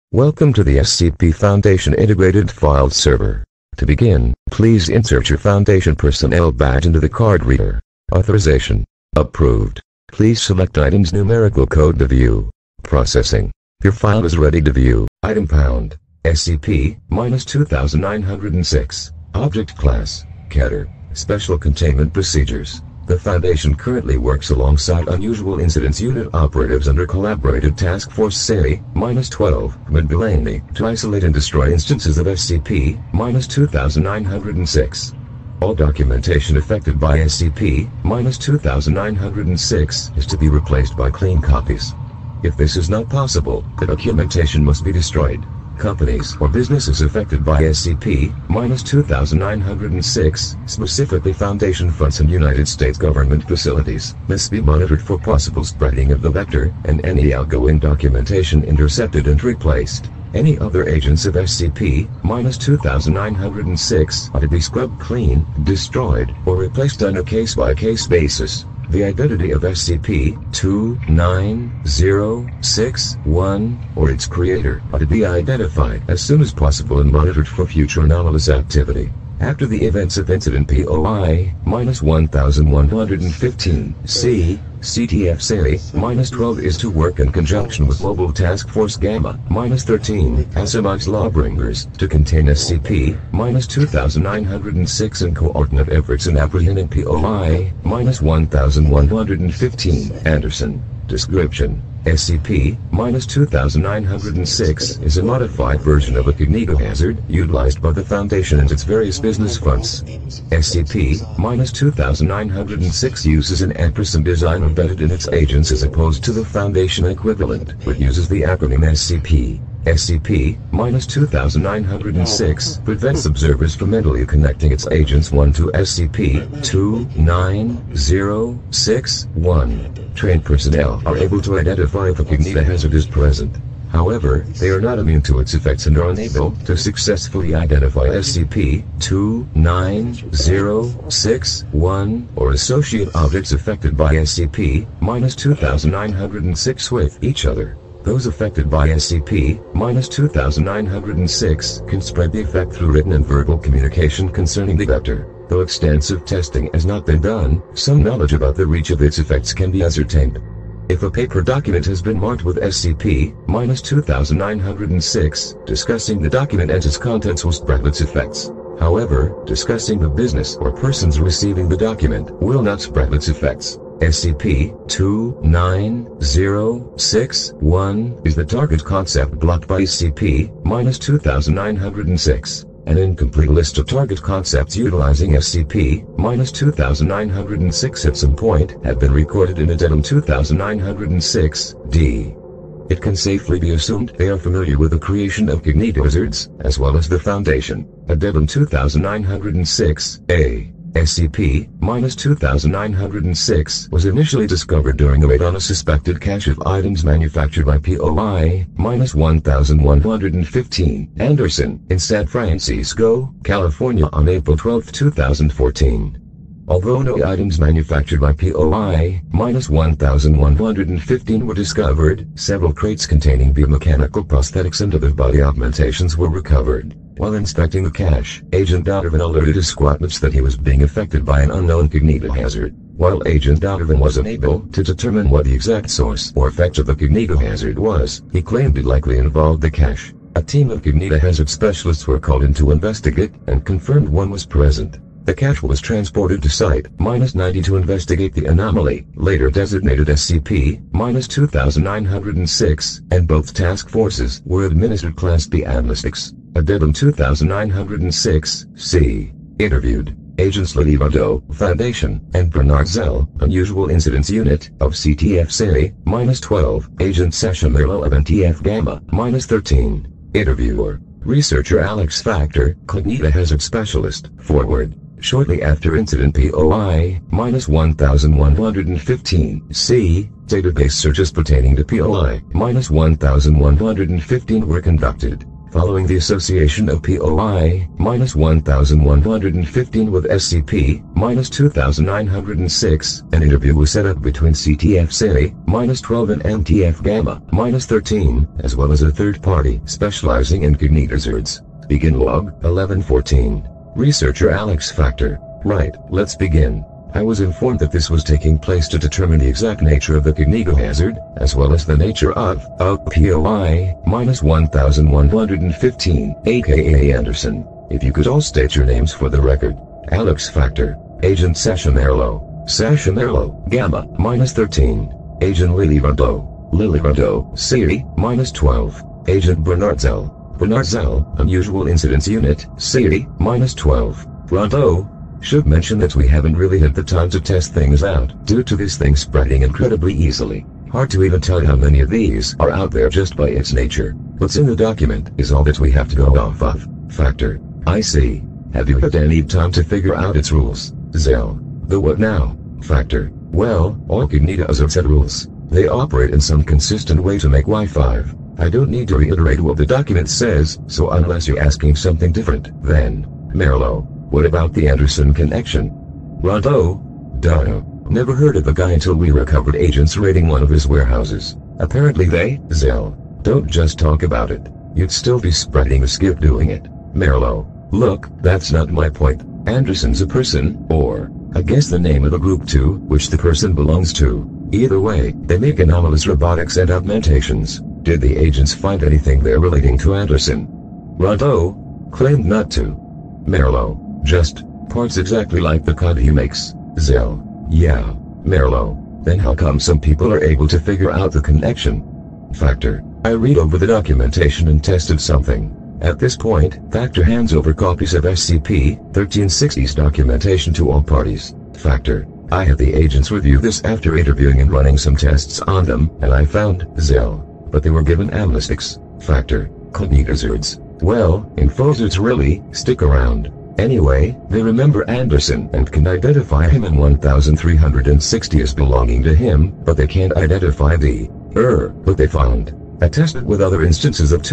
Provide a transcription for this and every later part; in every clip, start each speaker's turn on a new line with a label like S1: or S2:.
S1: Welcome to the SCP Foundation Integrated File Server. To begin, please insert your Foundation personnel badge into the card reader. Authorization. Approved. Please select item's numerical code to view. Processing. Your file is ready to view. Item pound. SCP-2906. Object class. Keter. Special containment procedures. The Foundation currently works alongside Unusual Incidents Unit operatives under Collaborative Task Force SAE-12 Mid-Delaney to isolate and destroy instances of SCP-2906. All documentation affected by SCP-2906 is to be replaced by clean copies. If this is not possible, the documentation must be destroyed. Companies or businesses affected by SCP-2906, specifically Foundation funds and United States government facilities, must be monitored for possible spreading of the vector, and any outgoing documentation intercepted and replaced. Any other agents of SCP-2906 are to be scrubbed clean, destroyed, or replaced on a case-by-case basis. The identity of SCP-29061 or its creator are to be identified as soon as possible and monitored for future anomalous activity. After the events of Incident POI-1115-C, CTF-SAE-12 is to work in conjunction with Global Task Force Gamma-13 Asimov Lawbringers to contain SCP-2906 and coordinate efforts in apprehending POI-1115 Anderson. Description: SCP-2906 is a modified version of a cognitohazard utilized by the Foundation and its various business funds. SCP-2906 uses an ampersand design embedded in its agents as opposed to the Foundation equivalent, which uses the acronym SCP. SCP-2906 prevents observers from mentally connecting its agents 1 to SCP-29061. Trained personnel are able to identify if a cognitohazard is present. However, they are not immune to its effects and are unable to successfully identify SCP-29061 or associate objects affected by SCP-2906 with each other. Those affected by SCP-2906 can spread the effect through written and verbal communication concerning the vector. Though extensive testing has not been done, some knowledge about the reach of its effects can be ascertained. If a paper document has been marked with SCP-2906, discussing the document and its contents will spread its effects. However, discussing the business or persons receiving the document will not spread its effects. SCP-29061 is the target concept blocked by SCP-2906. An incomplete list of target concepts utilizing SCP-2906 at some point have been recorded in Addendum 2906-D. It can safely be assumed they are familiar with the creation of cognitohazards, as well as the Foundation. Addendum 2906-A. SCP-2906 was initially discovered during a raid on a suspected cache of items manufactured by POI-1115 Anderson in San Francisco, California on April 12, 2014. Although no items manufactured by POI-1115 were discovered, several crates containing biomechanical prosthetics and other body augmentations were recovered. While inspecting the cache, Agent Donovan alerted his squadmates that he was being affected by an unknown cognitohazard. While Agent Donovan was unable to determine what the exact source or effect of the cognitohazard was, he claimed it likely involved the cache. A team of cognitohazard specialists were called in to investigate, and confirmed one was present. The cache was transported to Site-90 to investigate the anomaly, later designated SCP-2906, and both task forces were administered Class B amnestics. Addendum 2906-C. Interviewed Agents Lady Vado, Foundation, and Bernard Zell, Unusual Incidents Unit of CTF-SAE-12, Agent Sasha Merlo of NTF Gamma-13. Interviewer Researcher Alex Factor, Cognitohazard Specialist, Forward. Shortly after Incident POI-1115-C, database searches pertaining to POI-1115 were conducted. Following the association of POI-1115 with SCP-2906, an interview was set up between CTF-SCI-12 and NTF-Gamma-13, as well as a third party specializing in cognitizards. Begin log 1114. Researcher Alex Factor. Right, let's begin. I was informed that this was taking place to determine the exact nature of the cognitohazard, as well as the nature of POI-1115, aka Anderson. If you could all state your names for the record. Alex Factor. Agent Sasha Merlo, Gamma-13. Agent Lily Rondeau, SCI-12. Agent Bernard Zell, Unusual Incidents Unit, SCI-12. Rondeau. Should mention that we haven't really had the time to test things out, due to this thing spreading incredibly easily. Hard to even tell how many of these are out there just by its nature. What's in the document is all that we have to go off of. Factor. I see. Have you had any time to figure out its rules? Zell. The what now? Factor. Well, all cognitizards have rules. They operate in some consistent way to make Y5. I don't need to reiterate what the document says, so unless you're asking something different, then. Merlo. What about the Anderson connection? Rondeau. Darno. Never heard of the guy until we recovered agents raiding one of his warehouses. Apparently they, Zell. Don't just talk about it. You'd still be spreading the skip doing it. Merlo. Look, that's not my point. Anderson's a person, or, I guess the name of the group to which the person belongs to. Either way, they make anomalous robotics and augmentations. Did the agents find anything there relating to Anderson? Rondeau. Claimed not to. Merlo. Just parts exactly like the kind he makes. Zell. Yeah. Merlo. Then how come some people are able to figure out the connection? Factor. I read over the documentation and tested something. At this point, Factor hands over copies of SCP-1360's documentation to all parties. Factor. I had the agents review this after interviewing and running some tests on them, and I found Zell. But they were given amnestics. Factor. Cognitizards. Well, infozards really stick around. Anyway, they remember Anderson and can identify him in 1360 as belonging to him, but they can't identify what they found. I tested with other instances of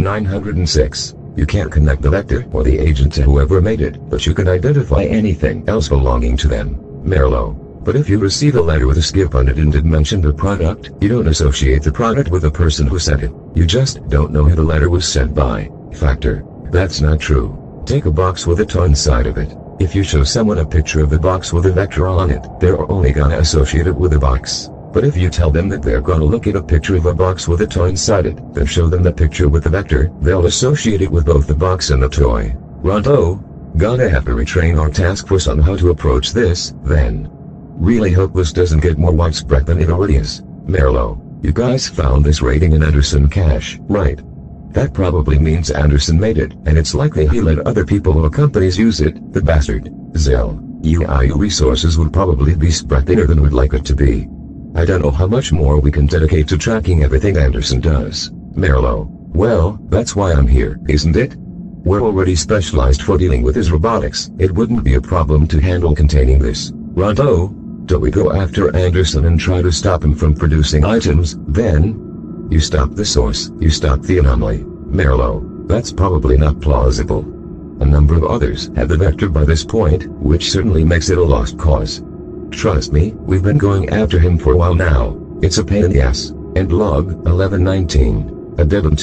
S1: 2906. You can't connect the vector or the agent to whoever made it, but you can identify anything else belonging to them. Merlo. But if you receive a letter with a skip on it and did mention the product, you don't associate the product with the person who sent it. You just don't know who the letter was sent by. Factor. That's not true. Take a box with a toy inside of it. If you show someone a picture of the box with a vector on it, they're only gonna associate it with the box. But if you tell them that they're gonna look at a picture of a box with a toy inside it, then show them the picture with the vector, they'll associate it with both the box and the toy. Rondeau. Gonna have to retrain our task force on how to approach this, then. Really hope this doesn't get more widespread than it already is. Merlo. You guys found this raiding in Anderson cache, right? That probably means Anderson made it, and it's likely he let other people or companies use it, the bastard. Zell. UIU resources would probably be spread thinner than we'd like it to be. I don't know how much more we can dedicate to tracking everything Anderson does. Merlo. Well, that's why I'm here, isn't it? We're already specialized for dealing with his robotics. It wouldn't be a problem to handle containing this. Rondeau. Don't we go after Anderson and try to stop him from producing items, then? You stop the source, you stop the anomaly. Merlo. That's probably not plausible. A number of others have the vector by this point, which certainly makes it a lost cause. Trust me, we've been going after him for a while now. It's a pain in the ass. And log 1119. Addendum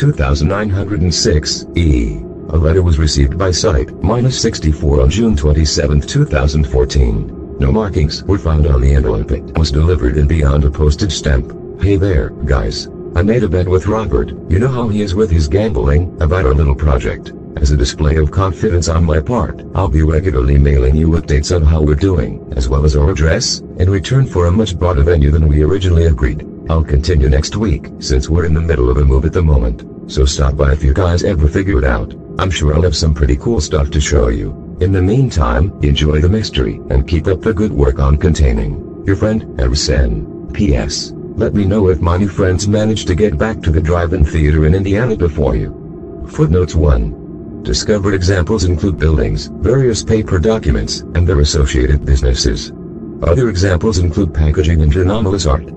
S1: 2906-E. A letter was received by Site-64 on June 27, 2014. No markings were found on the envelope. It was delivered in beyond a postage stamp. Hey there, guys. I made a bet with Robert, you know how he is with his gambling, about our little project. As a display of confidence on my part, I'll be regularly mailing you updates on how we're doing, as well as our address, in return for a much broader venue than we originally agreed. I'll continue next week, since we're in the middle of a move at the moment. So stop by if you guys ever figure it out. I'm sure I'll have some pretty cool stuff to show you. In the meantime, enjoy the mystery, and keep up the good work on containing. Your friend, Anderson. P.S. Let me know if my new friends manage to get back to the drive-in theater in Indiana before you. Footnotes 1. Discovered examples include buildings, various paper documents, and their associated businesses. Other examples include packaging and anomalous art.